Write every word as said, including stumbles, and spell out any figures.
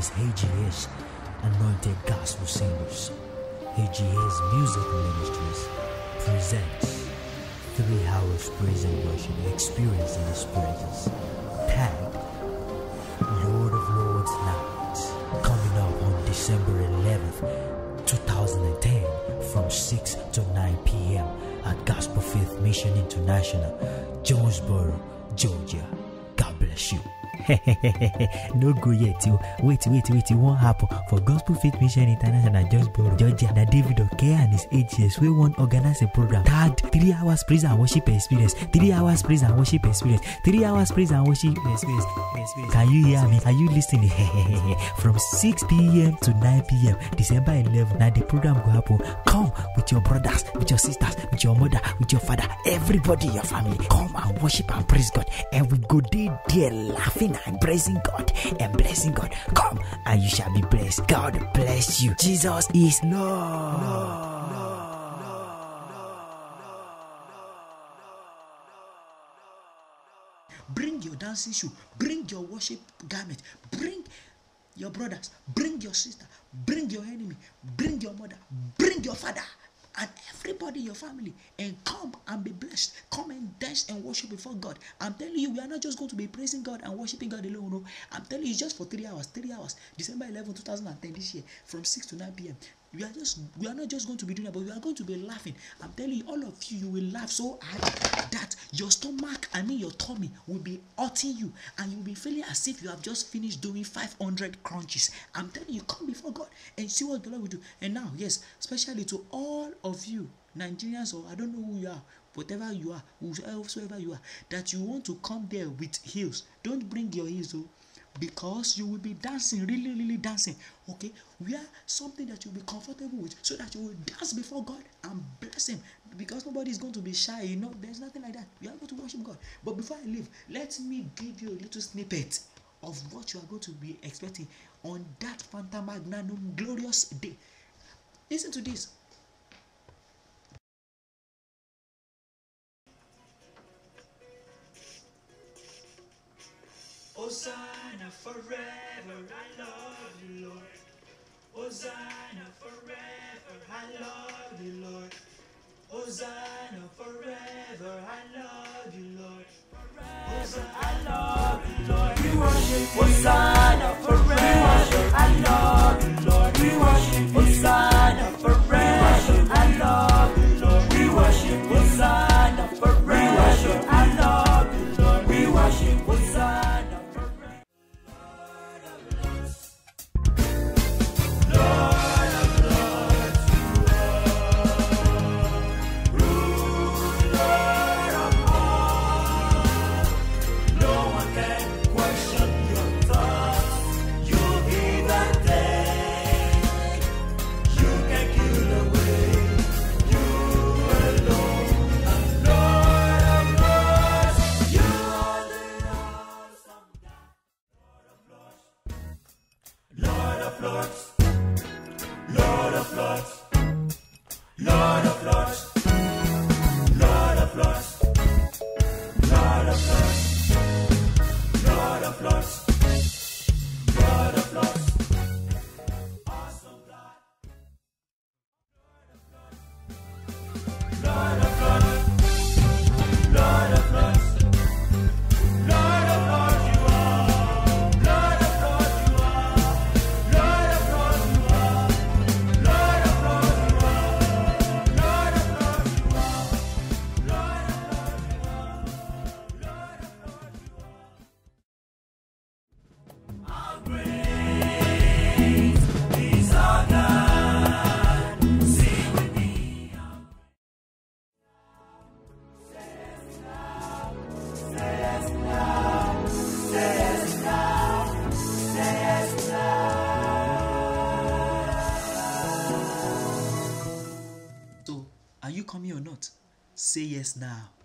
is A G S, Anointed Gospel Singers. A G S Music Ministries presents three hours praise and worship experience in His presence. Tagged Lord of Lords Night, coming up on December eleventh, twenty ten from six to nine p m at Gospel Faith Mission International, Jonesboro, Georgia. God bless you. No go yet. Wait, wait, wait. It won't happen for Gospel Faith Mission International, Jonesboro, Georgia. Now David Oke and his A G S we want organize a program tagged three hours praise and worship experience. Three hours praise and worship experience. Three hours praise and worship experience. Can you hear me? Are you listening? From six p m to nine p m December eleventh. Now the program will happen. Come with your brothers, with your sisters, with your mother, with your father, everybody in your family. Come and worship and praise God, and we go there, there laughing and praising God and blessing God. Come and you shall be blessed. God bless you. Jesus is Lord. Lord. Bring your dancing shoe, bring your worship garment, bring your brothers, bring your sister, bring your enemy, bring your mother, bring your father, and everybody in your family, and come and be blessed. Come and dance and worship before God. I'm telling you, we are not just going to be praising God and worshiping God alone. No, I'm telling you, it's just for three hours. Three hours. December eleventh, twenty ten this year, from six to nine p m We are just we are not just going to be doing that, but we are going to be laughing. I'm telling you, all of you, you will laugh so hard that your stomach, I mean your tummy, will be hurting you, and you will be feeling as if you have just finished doing five hundred crunches. I'm telling you, come before God and see what the Lord will do. And now, yes, especially to all of you Nigerians, or I don't know who you are, whatever you are, whosoever you are, that you want to come there with heels. Don't bring your heels, oh, because you will be dancing, really, really dancing. Okay, wear something that you'll be comfortable with, so that you will dance before God and bless Him. Because nobody is going to be shy, you know. There's nothing like that. We are going to worship God. But before I leave, let me give you a little snippet of what you are going to be expecting on that Fanta Magnanum glorious day. Listen to this. Hosanna forever, I love you, Lord. Hosanna forever, I love you, Lord. Hosanna forever, I love you, Lord. Hosanna, I love you, Lord. We worship Hosanna forever, I love you, Lord. We worship Hosanna forever, I love you, Lord. We worship Hosanna forever, I love you, Lord. We worship Hosanna. Are you coming or not? Say yes now.